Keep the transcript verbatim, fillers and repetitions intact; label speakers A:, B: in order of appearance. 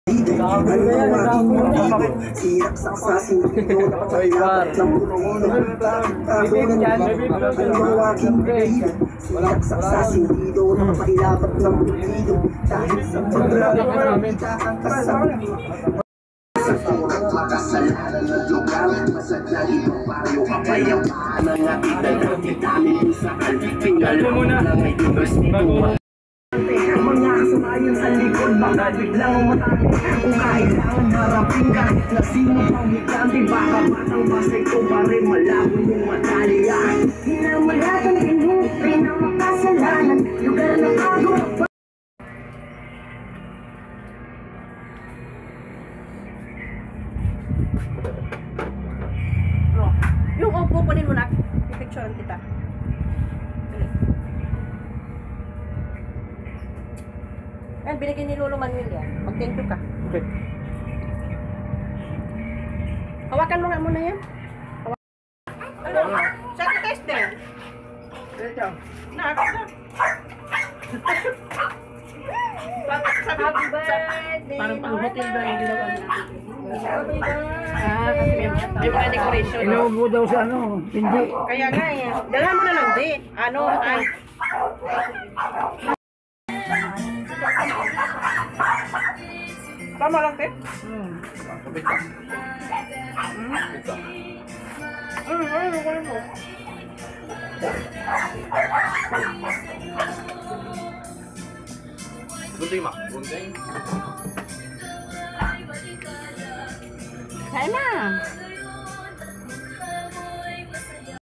A: Siyak saksasin dito nakapaglapat ng puno tago ng ang aking bibig. Siyak saksasin dito nakapaglapat ng puno dahil sa paglapat kita ang kasama. Sa turang makasalanan ng lugar masadya ito pareho kapayapaan ang ating dalagang namin sa kalpingal na ngayon respeto. Mga kasunayan sa likod baka biglang umatake kung kailangan harapin kahit na sino pang higante baka batang basa ito pa rin malabo yung matalian hinamalatang inuwi ng makasalanan lugar na bago. Yung opo kunin mo na pipicturean kita. Yan, binigyan ni Lolo Manuel yan. Mag-thank you ka.
B: Okay.
A: Hawakan mo nga muna yan. Hawakan. Ano? Second test din. Ito. Na, ako na. Happy birthday.
B: Parang pang-hotel ba yung ginawa niya?
A: Happy birthday. Ah, kasi may mga decoration.
B: Inuubo daw sa ano, hindi.
A: Kaya nga yan. Dala mo na lang, di. Ano, ay. Tama lang, te? Hmm.
B: Kabit ka.
A: Hmm?
B: Kabit ka.
A: Hmm, ano, ano, ano.
B: Gunting, ma. Gunting.
A: Kain na.